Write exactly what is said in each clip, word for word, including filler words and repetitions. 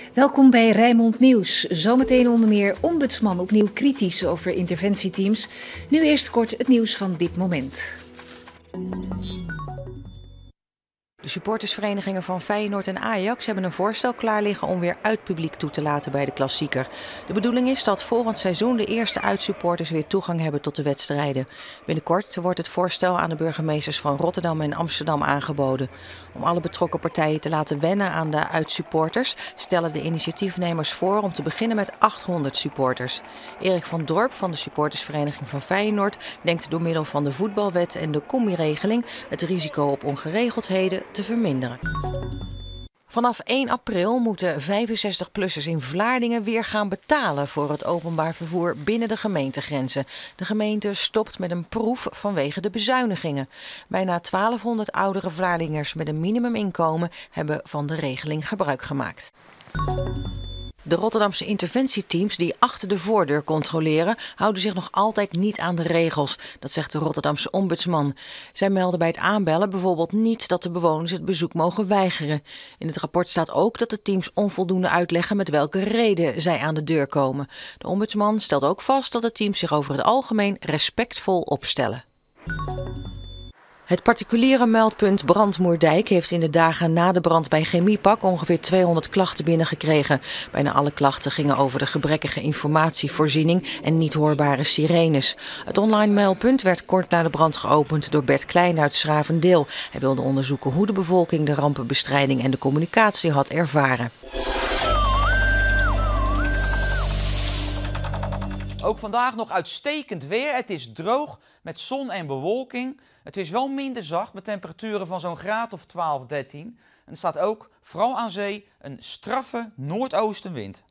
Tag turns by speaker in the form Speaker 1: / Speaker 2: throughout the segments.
Speaker 1: Welkom bij Rijnmond Nieuws. Zometeen onder meer ombudsman opnieuw kritisch over interventieteams. Nu eerst kort het nieuws van dit moment.
Speaker 2: De supportersverenigingen van Feyenoord en Ajax hebben een voorstel klaar liggen om weer uitpubliek toe te laten bij de klassieker. De bedoeling is dat volgend seizoen de eerste uitsupporters weer toegang hebben tot de wedstrijden. Binnenkort wordt het voorstel aan de burgemeesters van Rotterdam en Amsterdam aangeboden. Om alle betrokken partijen te laten wennen aan de uitsupporters stellen de initiatiefnemers voor om te beginnen met achthonderd supporters. Erik van Dorp van de supportersvereniging van Feyenoord denkt door middel van de voetbalwet en de combi-regeling het risico op ongeregeldheden te verminderen. Vanaf één april moeten vijfenzestig-plussers in Vlaardingen weer gaan betalen voor het openbaar vervoer binnen de gemeentegrenzen. De gemeente stopt met een proef vanwege de bezuinigingen. Bijna twaalfhonderd oudere Vlaardingers met een minimuminkomen hebben van de regeling gebruik gemaakt. De Rotterdamse interventieteams die achter de voordeur controleren houden zich nog altijd niet aan de regels. Dat zegt de Rotterdamse ombudsman. Zij melden bij het aanbellen bijvoorbeeld niet dat de bewoners het bezoek mogen weigeren. In het rapport staat ook dat de teams onvoldoende uitleggen met welke reden zij aan de deur komen. De ombudsman stelt ook vast dat de teams zich over het algemeen respectvol opstellen. Het particuliere meldpunt Brandmoerdijk heeft in de dagen na de brand bij Chemiepak ongeveer tweehonderd klachten binnengekregen. Bijna alle klachten gingen over de gebrekkige informatievoorziening en niet hoorbare sirenes. Het online meldpunt werd kort na de brand geopend door Bert Klein uit Schravendeel. Hij wilde onderzoeken hoe de bevolking de rampenbestrijding en de communicatie had ervaren.
Speaker 3: Ook vandaag nog uitstekend weer. Het is droog met zon en bewolking. Het is wel minder zacht met temperaturen van zo'n graad of twaalf, dertien. En er staat ook, vooral aan zee, een straffe noordoostenwind.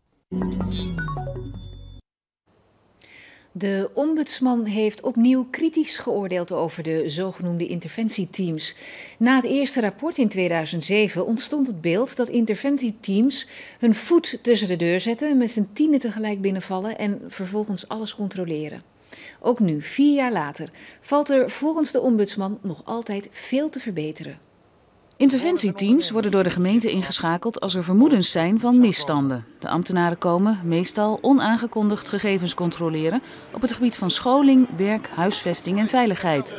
Speaker 1: De ombudsman heeft opnieuw kritisch geoordeeld over de zogenoemde interventieteams. Na het eerste rapport in tweeduizend zeven ontstond het beeld dat interventieteams hun voet tussen de deur zetten, met z'n tienen tegelijk binnenvallen en vervolgens alles controleren. Ook nu, vier jaar later, valt er volgens de ombudsman nog altijd veel te verbeteren.
Speaker 4: Interventieteams worden door de gemeente ingeschakeld als er vermoedens zijn van misstanden. De ambtenaren komen meestal onaangekondigd gegevens controleren op het gebied van scholing, werk, huisvesting en veiligheid.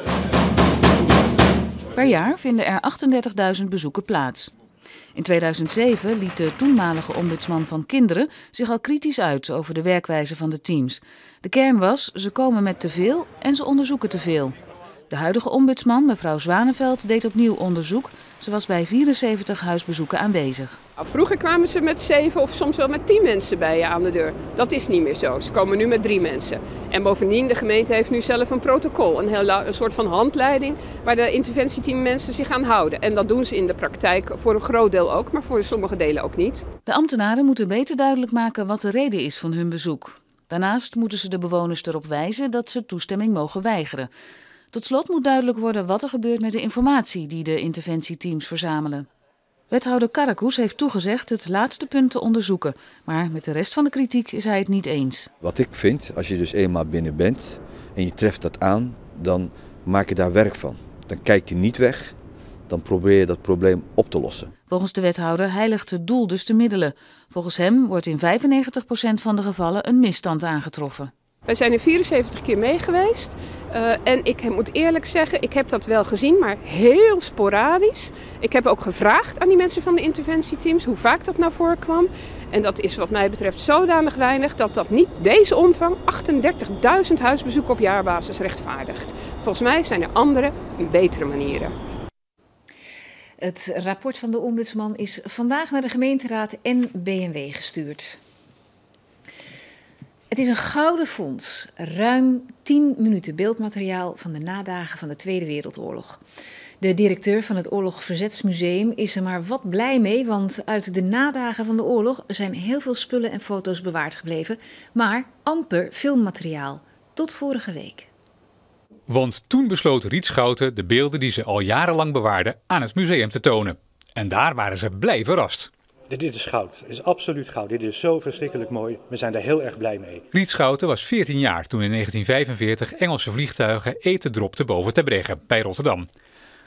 Speaker 4: Per jaar vinden er achtendertigduizend bezoeken plaats. In tweeduizend zeven liet de toenmalige ombudsman van kinderen zich al kritisch uit over de werkwijze van de teams. De kern was, ze komen met te veel en ze onderzoeken te veel. De huidige ombudsman, mevrouw Zwaneveld, deed opnieuw onderzoek. Ze was bij vierenzeventig huisbezoeken aanwezig.
Speaker 5: Vroeger kwamen ze met zeven of soms wel met tien mensen bij je aan de deur. Dat is niet meer zo. Ze komen nu met drie mensen. En bovendien, de gemeente heeft nu zelf een protocol. Een, heel, een soort van handleiding waar de interventieteam mensen zich aan houden. En dat doen ze in de praktijk voor een groot deel ook, maar voor sommige delen ook niet.
Speaker 4: De ambtenaren moeten beter duidelijk maken wat de reden is van hun bezoek. Daarnaast moeten ze de bewoners erop wijzen dat ze toestemming mogen weigeren. Tot slot moet duidelijk worden wat er gebeurt met de informatie die de interventieteams verzamelen. Wethouder Karakoes heeft toegezegd het laatste punt te onderzoeken, maar met de rest van de kritiek is hij het niet eens.
Speaker 6: Wat ik vind, als je dus eenmaal binnen bent en je treft dat aan, dan maak je daar werk van. Dan kijk je niet weg, dan probeer je dat probleem op te lossen. Volgens de wethouder heiligt het doel dus de middelen. Volgens hem wordt in vijfennegentig procent van de gevallen een misstand aangetroffen.
Speaker 5: Wij zijn er vierenzeventig keer mee geweest uh, en ik moet eerlijk zeggen, ik heb dat wel gezien, maar heel sporadisch. Ik heb ook gevraagd aan die mensen van de interventieteams hoe vaak dat nou voorkwam. En dat is wat mij betreft zodanig weinig dat dat niet deze omvang, achtendertigduizend huisbezoeken op jaarbasis, rechtvaardigt. Volgens mij zijn er andere en betere manieren.
Speaker 1: Het rapport van de ombudsman is vandaag naar de gemeenteraad en B N W gestuurd. Het is een gouden fonds, ruim tien minuten beeldmateriaal van de nadagen van de Tweede Wereldoorlog. De directeur van het Oorlog-Verzetsmuseum is er maar wat blij mee, want uit de nadagen van de oorlog zijn heel veel spullen en foto's bewaard gebleven, maar amper filmmateriaal, tot vorige week.
Speaker 7: Want toen besloot Riet Schouten de beelden die ze al jarenlang bewaarde aan het museum te tonen. En daar waren ze blij verrast.
Speaker 8: Dit is goud. Dit is absoluut goud. Dit is zo verschrikkelijk mooi. We zijn daar heel erg blij mee.
Speaker 7: Riet Schouten was veertien jaar toen in negentien vijfenveertig Engelse vliegtuigen eten dropten boven Terbregge bij Rotterdam.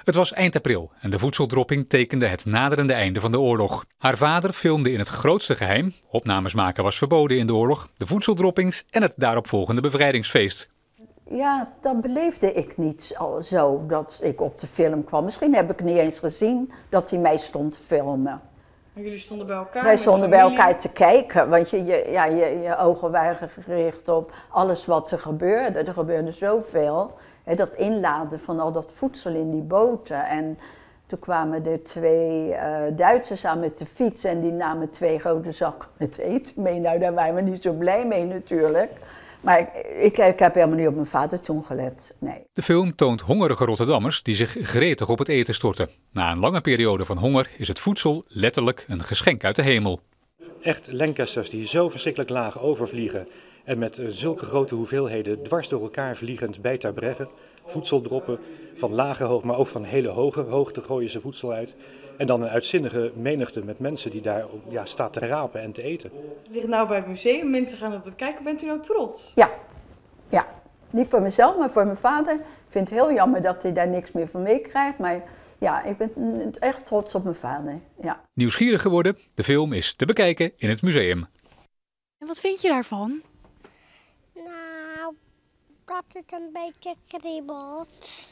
Speaker 7: Het was eind april en de voedseldropping tekende het naderende einde van de oorlog. Haar vader filmde in het grootste geheim, opnames maken was verboden in de oorlog, de voedseldroppings en het daaropvolgende bevrijdingsfeest.
Speaker 9: Ja, dat beleefde ik niet zo dat ik op de film kwam. Misschien heb ik niet eens gezien dat hij mij stond te filmen.
Speaker 10: Maar jullie stonden bij elkaar?
Speaker 9: Wij stonden bij elkaar te kijken, want je, je, ja, je, je ogen waren gericht op alles wat er gebeurde. Er gebeurde zoveel. He, dat inladen van al dat voedsel in die boten. En toen kwamen er twee uh, Duitsers aan met de fiets en die namen twee grote zakken met eten mee. Nou, daar waren we niet zo blij mee natuurlijk. Maar ik, ik heb helemaal niet op mijn vader toen gelet, nee.
Speaker 7: De film toont hongerige Rotterdammers die zich gretig op het eten storten. Na een lange periode van honger is het voedsel letterlijk een geschenk uit de hemel.
Speaker 8: Echt Lancasters die zo verschrikkelijk laag overvliegen en met zulke grote hoeveelheden dwars door elkaar vliegend bij ter bregge voedseldroppen van lage hoogte, maar ook van hele hoge hoogte gooien ze voedsel uit. En dan een uitzinnige menigte met mensen die daar ja, staat te rapen en te eten.
Speaker 10: Het ligt nou bij het museum, mensen gaan op het kijken. Bent u nou trots?
Speaker 9: Ja, ja. Niet voor mezelf, maar voor mijn vader. Ik vind het heel jammer dat hij daar niks meer van meekrijgt. Maar ja, ik ben echt trots op mijn vader. Ja.
Speaker 7: Nieuwsgierig geworden? De film is te bekijken in het museum.
Speaker 11: En wat vind je daarvan?
Speaker 12: Nou, dat het een beetje kriebelt.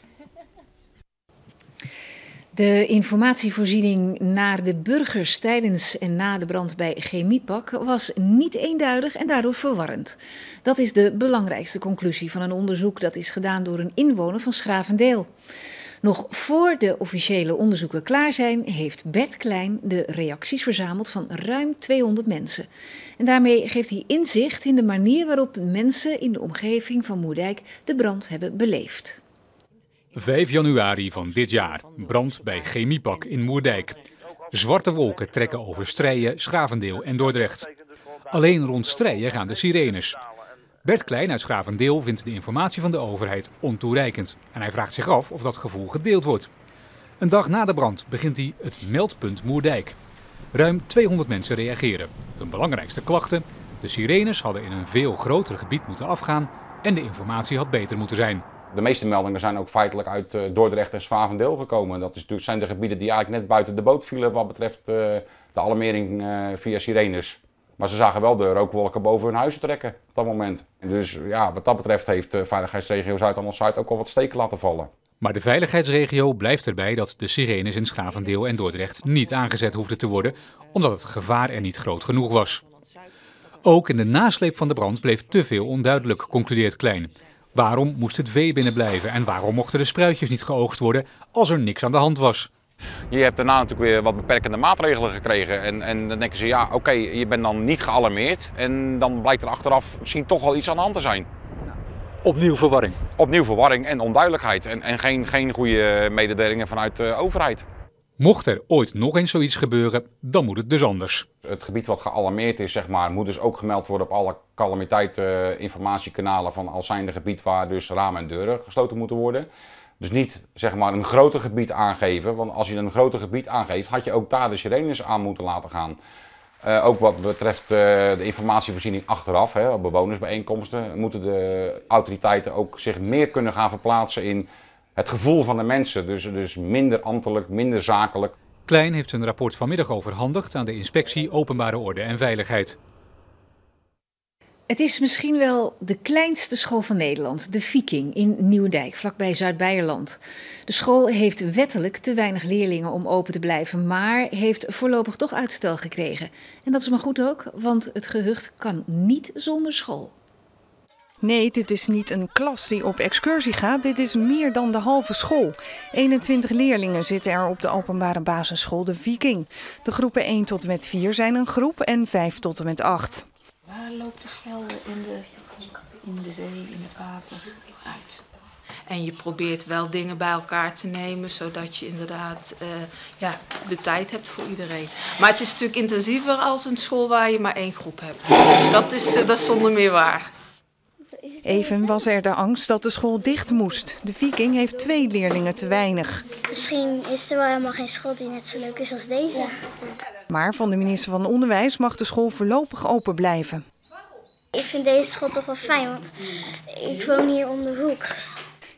Speaker 1: De informatievoorziening naar de burgers tijdens en na de brand bij Chemiepak was niet eenduidig en daardoor verwarrend. Dat is de belangrijkste conclusie van een onderzoek dat is gedaan door een inwoner van Schavendeel. Nog voor de officiële onderzoeken klaar zijn, heeft Bert Klein de reacties verzameld van ruim tweehonderd mensen. En daarmee geeft hij inzicht in de manier waarop mensen in de omgeving van Moerdijk de brand hebben beleefd.
Speaker 7: vijf januari van dit jaar, brand bij Chemiepak in Moerdijk. Zwarte wolken trekken over Strijen, Schavendeel en Dordrecht. Alleen rond Strijen gaan de sirenes. Bert Klein uit Schavendeel vindt de informatie van de overheid ontoereikend. En hij vraagt zich af of dat gevoel gedeeld wordt. Een dag na de brand begint hij het meldpunt Moerdijk. Ruim tweehonderd mensen reageren. Hun belangrijkste klachten: de sirenes hadden in een veel groter gebied moeten afgaan en de informatie had beter moeten zijn.
Speaker 13: De meeste meldingen zijn ook feitelijk uit uh, Dordrecht en Schavendeel gekomen. Dat is natuurlijk, zijn de gebieden die eigenlijk net buiten de boot vielen wat betreft uh, de alarmering uh, via sirenes. Maar ze zagen wel de rookwolken boven hun huizen trekken op dat moment. En dus ja, wat dat betreft heeft de veiligheidsregio Zuid-Holland-Zuid ook al wat steken laten vallen.
Speaker 7: Maar de veiligheidsregio blijft erbij dat de sirenes in Schavendeel en Dordrecht niet aangezet hoefden te worden, omdat het gevaar er niet groot genoeg was. Ook in de nasleep van de brand bleef te veel onduidelijk, concludeert Klein. Waarom moest het vee binnen blijven en waarom mochten de spruitjes niet geoogst worden als er niks aan de hand was?
Speaker 13: Je hebt daarna natuurlijk weer wat beperkende maatregelen gekregen en, en dan denken ze ja oké, okay, je bent dan niet gealarmeerd en dan blijkt er achteraf misschien toch wel iets aan de hand te zijn.
Speaker 7: Opnieuw verwarring?
Speaker 13: Opnieuw verwarring en onduidelijkheid en, en geen, geen goede mededelingen vanuit de overheid.
Speaker 7: Mocht er ooit nog eens zoiets gebeuren, dan moet het dus anders.
Speaker 13: Het gebied wat gealarmeerd is, zeg maar, moet dus ook gemeld worden op alle calamiteitsinformatiekanalen van als zijnde gebied waar dus ramen en deuren gesloten moeten worden. Dus niet zeg maar een groter gebied aangeven, want als je een groter gebied aangeeft, had je ook daar de sirenes aan moeten laten gaan. Uh, ook wat betreft uh, de informatievoorziening achteraf, hè, op bewonersbijeenkomsten, moeten de autoriteiten ook zich meer kunnen gaan verplaatsen in het gevoel van de mensen. Dus, dus minder ambtelijk, minder zakelijk.
Speaker 7: Klein heeft zijn rapport vanmiddag overhandigd aan de Inspectie Openbare Orde en Veiligheid.
Speaker 1: Het is misschien wel de kleinste school van Nederland, de Viking in Nieuwendijk, vlakbij Zuid-Beierland. De school heeft wettelijk te weinig leerlingen om open te blijven, maar heeft voorlopig toch uitstel gekregen. En dat is maar goed ook, want het gehucht kan niet zonder school.
Speaker 14: Nee, dit is niet een klas die op excursie gaat. Dit is meer dan de halve school. eenentwintig leerlingen zitten er op de openbare basisschool De Viking. De groepen één tot en met vier zijn een groep en vijf tot en met acht.
Speaker 15: Waar loopt de Schelde in de, in de zee, in het water uit? En je probeert wel dingen bij elkaar te nemen, zodat je inderdaad uh, ja, de tijd hebt voor iedereen. Maar het is natuurlijk intensiever als een school waar je maar één groep hebt. Dus dat is, uh, dat is zonder meer waar.
Speaker 14: Even was er de angst dat de school dicht moest. De Viking heeft twee leerlingen te weinig.
Speaker 12: Misschien is er wel helemaal geen school die net zo leuk is als deze.
Speaker 14: Maar van de minister van Onderwijs mag de school voorlopig open blijven.
Speaker 12: Ik vind deze school toch wel fijn, want ik woon hier om de hoek.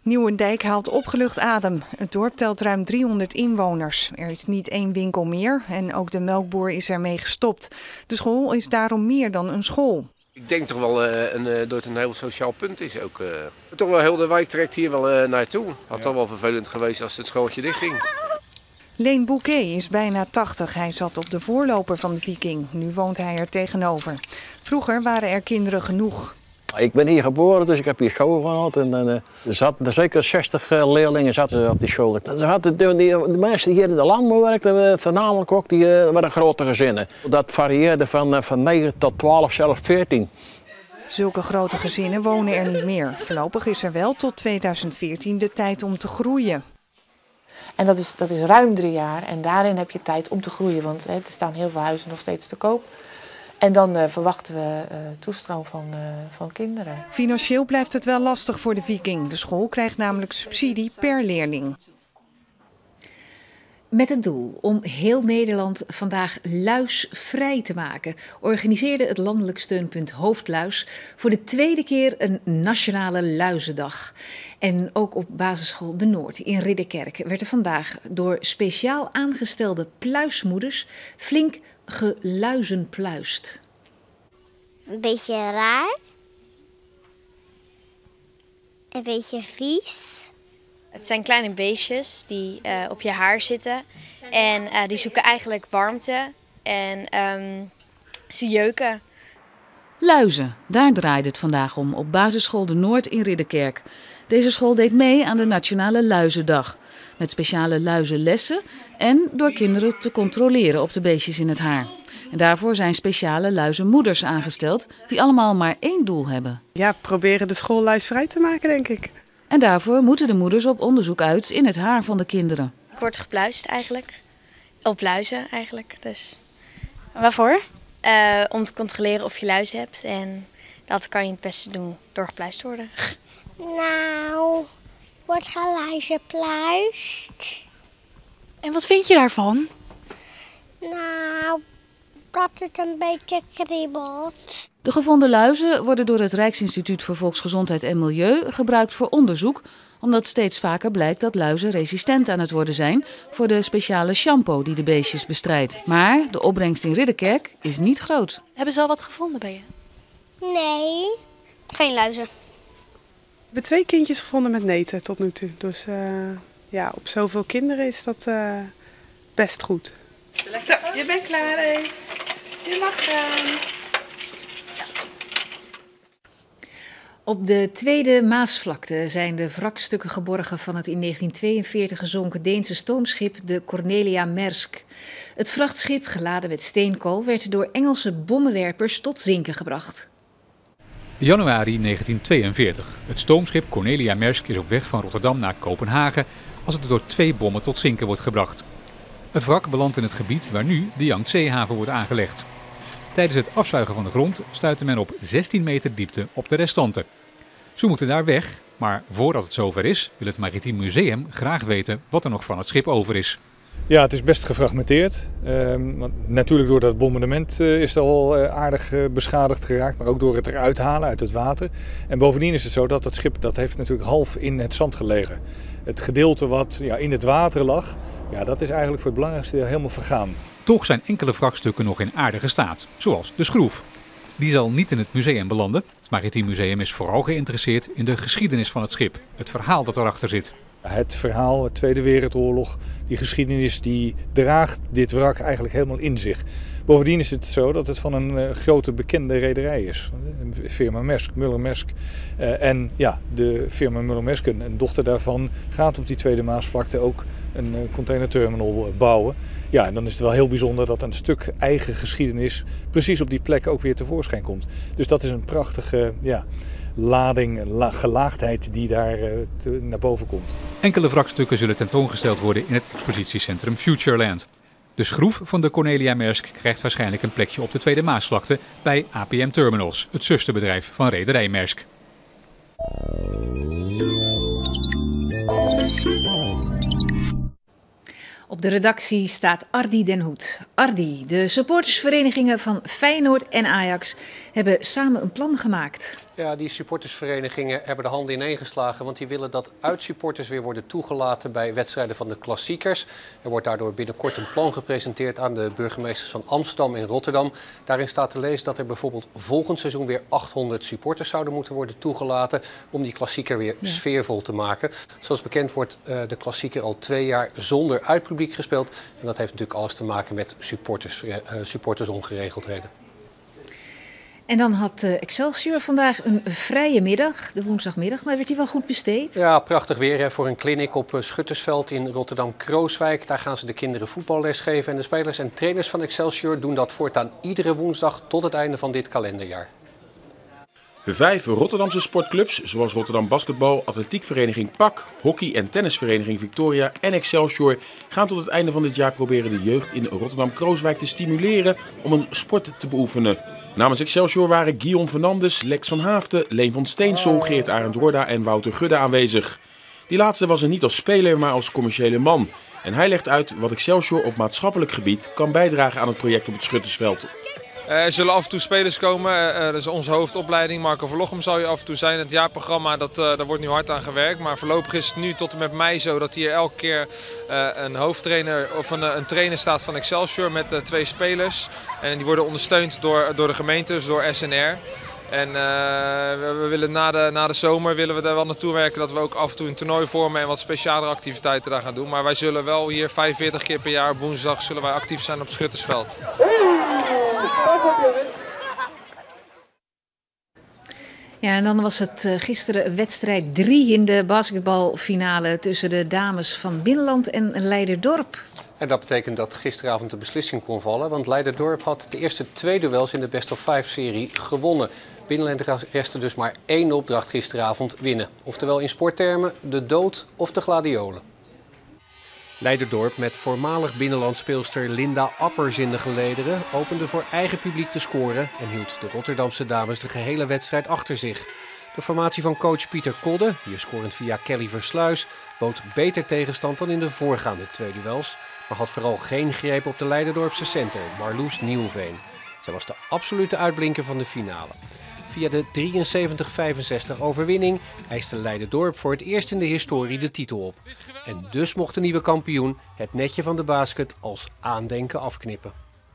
Speaker 14: Nieuwendijk haalt opgelucht adem. Het dorp telt ruim driehonderd inwoners. Er is niet één winkel meer en ook de melkboer is ermee gestopt. De school is daarom meer dan een school.
Speaker 16: Ik denk toch wel uh, een, uh, dat het een heel sociaal punt is ook. Uh, toch wel heel de wijk trekt hier wel uh, naartoe. Had toch wel vervelend geweest als het schooltje dichtging.
Speaker 14: Leen Bouquet is bijna tachtig. Hij zat op de voorloper van de Viking. Nu woont hij er tegenover. Vroeger waren er kinderen genoeg.
Speaker 17: Ik ben hier geboren, dus ik heb hier school gehad. En, uh, er zaten zeker zestig uh, leerlingen zaten op die school. Er zaten, de, die, de mensen die hier in de landbouw werkten, uh, voornamelijk ook, die uh, waren grote gezinnen. Dat varieerde van, uh, van negen tot twaalf, zelfs veertien.
Speaker 14: Zulke grote gezinnen wonen er niet meer. Voorlopig is er wel tot tweeduizend veertien de tijd om te groeien.
Speaker 18: En dat is, dat is ruim drie jaar en daarin heb je tijd om te groeien, want hè, er staan heel veel huizen nog steeds te koop. En dan uh, verwachten we uh, toestroom van, uh, van kinderen.
Speaker 14: Financieel blijft het wel lastig voor de Viking. De school krijgt namelijk subsidie per leerling.
Speaker 1: Met het doel om heel Nederland vandaag luisvrij te maken, organiseerde het landelijk steunpunt Hoofdluis voor de tweede keer een nationale luizendag. En ook op basisschool De Noord in Ridderkerk werd er vandaag door speciaal aangestelde pluismoeders flink geluizenpluist.
Speaker 12: Een beetje raar. Een beetje vies.
Speaker 19: Het zijn kleine beestjes die uh, op je haar zitten en uh, die zoeken eigenlijk warmte en um, ze jeuken.
Speaker 4: Luizen, daar draaide het vandaag om op basisschool De Noord in Ridderkerk. Deze school deed mee aan de Nationale Luizendag. Met speciale luizenlessen en door kinderen te controleren op de beestjes in het haar. En daarvoor zijn speciale luizenmoeders aangesteld die allemaal maar één doel hebben.
Speaker 20: Ja, proberen de school luisvrij te maken, denk ik.
Speaker 4: En daarvoor moeten de moeders op onderzoek uit in het haar van de kinderen.
Speaker 19: Ik word gepluist eigenlijk. Op luizen eigenlijk. Dus.
Speaker 11: Waarvoor?
Speaker 19: Uh, om te controleren of je luizen hebt. En dat kan je het beste doen door gepluist te worden.
Speaker 12: Nou, wordt geluizenpluist.
Speaker 11: En wat vind je daarvan?
Speaker 12: Nou, dat het een beetje kriebelt.
Speaker 4: De gevonden luizen worden door het Rijksinstituut voor Volksgezondheid en Milieu gebruikt voor onderzoek, omdat steeds vaker blijkt dat luizen resistent aan het worden zijn voor de speciale shampoo die de beestjes bestrijdt. Maar de opbrengst in Ridderkerk is niet groot.
Speaker 11: Hebben ze al wat gevonden bij je?
Speaker 12: Nee, geen luizen.
Speaker 20: We hebben twee kindjes gevonden met neten tot nu toe. Dus uh, ja, op zoveel kinderen is dat uh, best goed. Zo, je bent klaar, hè? Je mag gaan.
Speaker 1: Op de Tweede Maasvlakte zijn de wrakstukken geborgen van het in negentien tweeënveertig gezonken Deense stoomschip de Cornelia Maersk. Het vrachtschip, geladen met steenkool, werd door Engelse bommenwerpers tot zinken gebracht.
Speaker 7: Januari negentien tweeënveertig. Het stoomschip Cornelia Maersk is op weg van Rotterdam naar Kopenhagen als het door twee bommen tot zinken wordt gebracht. Het wrak belandt in het gebied waar nu de Yangtze-haven wordt aangelegd. Tijdens het afzuigen van de grond stuitte men op zestien meter diepte op de restanten. Ze moeten daar weg, maar voordat het zover is, wil het Maritiem Museum graag weten wat er nog van het schip over is.
Speaker 21: Ja, het is best gefragmenteerd. Uh, natuurlijk door dat bombardement uh, is het al uh, aardig uh, beschadigd geraakt, maar ook door het eruit halen uit het water. En bovendien is het zo dat het schip dat heeft natuurlijk half in het zand gelegen. Het gedeelte wat ja, in het water lag, ja, dat is eigenlijk voor het belangrijkste helemaal vergaan.
Speaker 7: Toch zijn enkele wrakstukken nog in aardige staat, zoals de schroef. Die zal niet in het museum belanden. Het Maritiem Museum is vooral geïnteresseerd in de geschiedenis van het schip, het verhaal dat erachter zit.
Speaker 21: Het verhaal, de Tweede Wereldoorlog, die geschiedenis, die draagt dit wrak eigenlijk helemaal in zich. Bovendien is het zo dat het van een uh, grote bekende rederij is. De firma Maersk, Muller-Maersk. Uh, en ja, de firma Muller-Maersk, een dochter daarvan, gaat op die Tweede Maasvlakte ook een uh, containerterminal bouwen. Ja, en dan is het wel heel bijzonder dat een stuk eigen geschiedenis precies op die plek ook weer tevoorschijn komt. Dus dat is een prachtige uh, ja, lading, la, gelaagdheid die daar uh, te, naar boven komt.
Speaker 7: Enkele wrakstukken zullen tentoongesteld worden in het expositiecentrum Futureland. De schroef van de Cornelia Maersk krijgt waarschijnlijk een plekje op de Tweede Maasvlakte bij A P M Terminals, het zusterbedrijf van rederij Maersk.
Speaker 1: Op de redactie staat Ardi Den Hoed. Ardi, de supportersverenigingen van Feyenoord en Ajax hebben samen een plan gemaakt.
Speaker 2: Ja, die supportersverenigingen hebben de handen ineengeslagen, want die willen dat uitsupporters weer worden toegelaten bij wedstrijden van de klassiekers. Er wordt daardoor binnenkort een plan gepresenteerd aan de burgemeesters van Amsterdam en Rotterdam. Daarin staat te lezen dat er bijvoorbeeld volgend seizoen weer achthonderd supporters zouden moeten worden toegelaten om die klassieker weer ja. sfeervol te maken. Zoals bekend wordt uh, de klassieker al twee jaar zonder uitpubliek gespeeld. En dat heeft natuurlijk alles te maken met supporters, uh, supportersongeregeldheden.
Speaker 1: En dan had Excelsior vandaag een vrije middag, de woensdagmiddag, maar werd die wel goed besteed?
Speaker 2: Ja, prachtig weer hè, voor een clinic op Schuttersveld in Rotterdam-Krooswijk. Daar gaan ze de kinderen voetballes geven en de spelers en trainers van Excelsior doen dat voortaan iedere woensdag tot het einde van dit kalenderjaar.
Speaker 22: De vijf Rotterdamse sportclubs, zoals Rotterdam Basketbal, Atletiekvereniging P A C, Hockey- en Tennisvereniging Victoria en Excelsior, gaan tot het einde van dit jaar proberen de jeugd in Rotterdam-Krooswijk te stimuleren om een sport te beoefenen. Namens Excelsior waren Guillaume Fernandes, Lex van Haafden, Leen van Steensel, Geert Arend Jorda en Wouter Gudde aanwezig. Die laatste was er niet als speler, maar als commerciële man. En hij legt uit wat Excelsior op maatschappelijk gebied kan bijdragen aan het project op het Schuttersveld.
Speaker 23: Er zullen af en toe spelers komen, uh, dat is onze hoofdopleiding. Marco van Lochem zal je af en toe zijn. Het jaarprogramma, dat, uh, daar wordt nu hard aan gewerkt. Maar voorlopig is het nu tot en met mei zo dat hier elke keer uh, een hoofdtrainer of een, een trainer staat van Excelsior met uh, twee spelers. En die worden ondersteund door, door de gemeente, dus door S N R. En uh, we, we willen na de, na de zomer willen we daar wel naartoe werken dat we ook af en toe een toernooi vormen en wat specialere activiteiten daar gaan doen. Maar wij zullen wel hier vijfenveertig keer per jaar op woensdag zullen wij actief zijn op het Schuttersveld.
Speaker 1: Ja, en dan was het gisteren wedstrijd drie in de basketbalfinale tussen de dames van Binnenland en Leiderdorp.
Speaker 2: En dat betekent dat gisteravond de beslissing kon vallen, want Leiderdorp had de eerste twee duels in de best of five serie gewonnen. Binnenland restte dus maar één opdracht gisteravond winnen. Oftewel in sporttermen de dood of de gladiolen. Leiderdorp met voormalig binnenlandspeelster Linda Appers in de gelederen opende voor eigen publiek te scoren en hield de Rotterdamse dames de gehele wedstrijd achter zich. De formatie van coach Pieter Kodde, hier scorend via Kelly Versluis, bood beter tegenstand dan in de voorgaande twee duels, maar had vooral geen greep op de Leiderdorpse center, Marloes Nieuwveen. Zij was de absolute uitblinker van de finale. Via de drieënzeventig vijfenzestig overwinning eiste Leiderdorp voor het eerst in de historie de titel op. En dus mocht de nieuwe kampioen het netje van de basket als aandenken afknippen.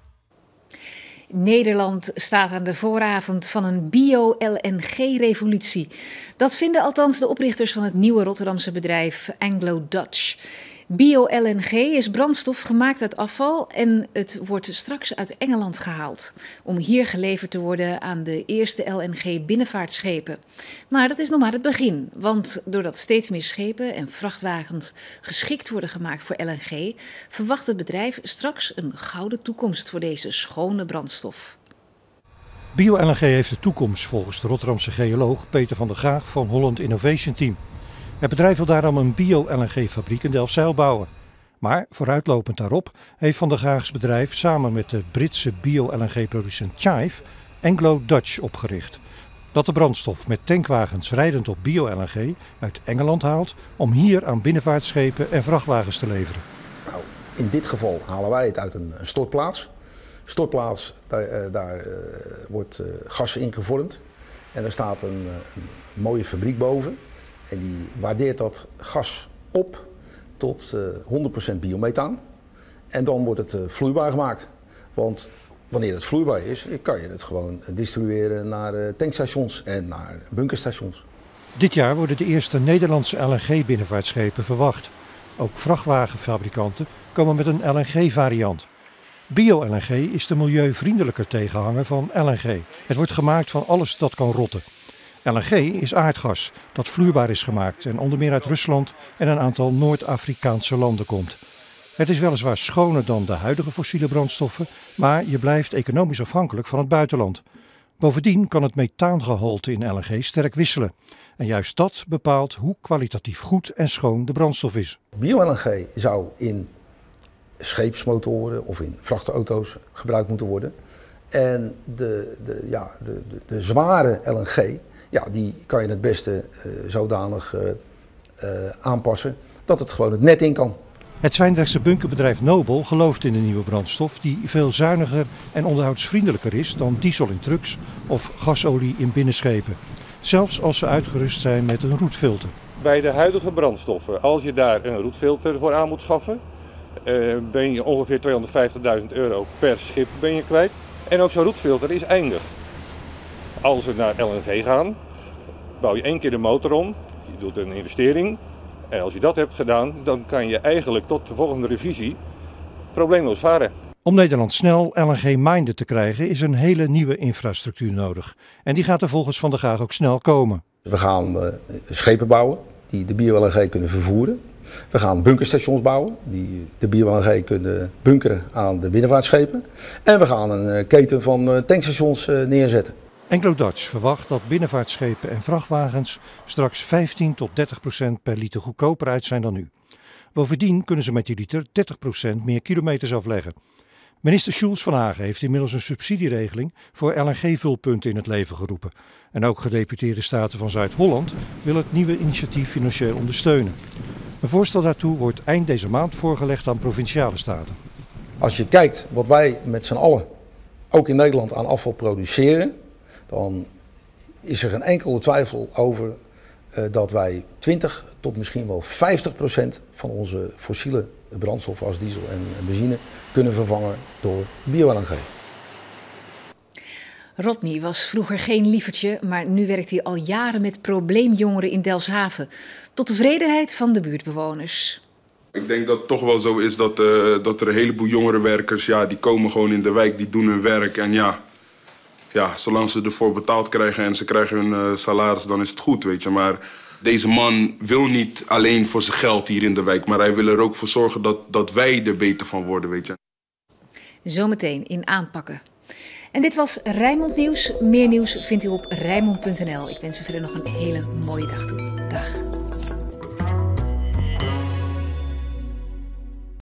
Speaker 1: Nederland staat aan de vooravond van een bio-L N G-revolutie. Dat vinden althans de oprichters van het nieuwe Rotterdamse bedrijf Anglo-Dutch. Bio-L N G is brandstof gemaakt uit afval en het wordt straks uit Engeland gehaald. Om hier geleverd te worden aan de eerste L N G-binnenvaartschepen. Maar dat is nog maar het begin, want doordat steeds meer schepen en vrachtwagens geschikt worden gemaakt voor L N G, verwacht het bedrijf straks een gouden toekomst voor deze schone brandstof.
Speaker 24: Bio-L N G heeft de toekomst volgens de Rotterdamse geoloog Peter van der Gaag van Holland Innovation Team. Het bedrijf wil daarom een bio-L N G-fabriek in Delfzijl bouwen. Maar vooruitlopend daarop heeft Van der Gaags bedrijf samen met de Britse bio-L N G-producent Chive Anglo-Dutch opgericht. Dat de brandstof met tankwagens rijdend op bio-L N G uit Engeland haalt om hier aan binnenvaartschepen en vrachtwagens te leveren.
Speaker 25: Nou, in dit geval halen wij het uit een stortplaats. Stortplaats, daar, daar uh, wordt uh, gas in gevormd en er staat een, een mooie fabriek boven. En die waardeert dat gas op tot uh, honderd procent biomethaan. En dan wordt het uh, vloeibaar gemaakt. Want wanneer het vloeibaar is, kan je het gewoon distribueren naar uh, tankstations en naar bunkerstations.
Speaker 24: Dit jaar worden de eerste Nederlandse L N G-binnenvaartschepen verwacht. Ook vrachtwagenfabrikanten komen met een L N G-variant. Bio-L N G is de milieuvriendelijker tegenhanger van L N G. Het wordt gemaakt van alles dat kan rotten. L N G is aardgas dat vloeibaar is gemaakt en onder meer uit Rusland en een aantal Noord-Afrikaanse landen komt. Het is weliswaar schoner dan de huidige fossiele brandstoffen, maar je blijft economisch afhankelijk van het buitenland. Bovendien kan het methaangehalte in L N G sterk wisselen. En juist dat bepaalt hoe kwalitatief goed en schoon de brandstof is.
Speaker 25: Bio-L N G zou in scheepsmotoren of in vrachtauto's gebruikt moeten worden. En de, de, ja, de, de, de zware L N G, ja, die kan je het beste uh, zodanig uh, uh, aanpassen dat het gewoon het net in kan.
Speaker 24: Het Zwijndrechtse bunkerbedrijf Nobel gelooft in de nieuwe brandstof die veel zuiniger en onderhoudsvriendelijker is dan diesel in trucks of gasolie in binnenschepen. zelfs als ze uitgerust zijn met een roetfilter.
Speaker 3: Bij de huidige brandstoffen, als je daar een roetfilter voor aan moet schaffen, uh, ben je ongeveer tweehonderdvijftigduizend euro per schip ben je kwijt. En ook zo'n roetfilter is eindig. Als we naar L N G gaan, bouw je één keer de motor om, je doet een investering. En als je dat hebt gedaan, dan kan je eigenlijk tot de volgende revisie probleemloos varen.
Speaker 24: Om Nederland snel L N G-minded te krijgen is een hele nieuwe infrastructuur nodig. En die gaat er volgens Van der Gaag ook snel komen.
Speaker 25: We gaan uh, schepen bouwen die de bio-L N G kunnen vervoeren. We gaan bunkerstations bouwen die de bio-L N G kunnen bunkeren aan de binnenvaartschepen. En we gaan een uh, keten van uh, tankstations uh, neerzetten.
Speaker 24: Anglo-Dutch verwacht dat binnenvaartschepen en vrachtwagens straks vijftien tot dertig procent per liter goedkoper uit zijn dan nu. Bovendien kunnen ze met die liter dertig procent meer kilometers afleggen. Minister Schulz van Hagen heeft inmiddels een subsidieregeling voor L N G-vulpunten in het leven geroepen. En ook gedeputeerde staten van Zuid-Holland willen het nieuwe initiatief financieel ondersteunen. Een voorstel daartoe wordt eind deze maand voorgelegd aan provinciale staten.
Speaker 25: Als je kijkt wat wij met z'n allen, ook in Nederland, aan afval produceren, dan is er geen enkele twijfel over uh, dat wij twintig tot misschien wel vijftig procent van onze fossiele brandstoffen als diesel en benzine kunnen vervangen door bio-L N G.
Speaker 1: Rodney was vroeger geen lievertje, maar nu werkt hij al jaren met probleemjongeren in Delfshaven. Tot tevredenheid van de buurtbewoners.
Speaker 5: Ik denk dat het toch wel zo is dat, uh, dat er een heleboel jongerenwerkers, ja, die komen gewoon in de wijk, die doen hun werk. En ja, ja zolang ze ervoor betaald krijgen en ze krijgen hun uh, salaris, dan is het goed, weet je. Maar deze man wil niet alleen voor zijn geld hier in de wijk, maar hij wil er ook voor zorgen dat, dat wij er beter van worden, weet je.
Speaker 1: Zometeen in Aanpakken. En dit was Rijnmond Nieuws. Meer nieuws vindt u op Rijnmond punt n l. Ik wens u verder nog een hele mooie dag toe. Dag.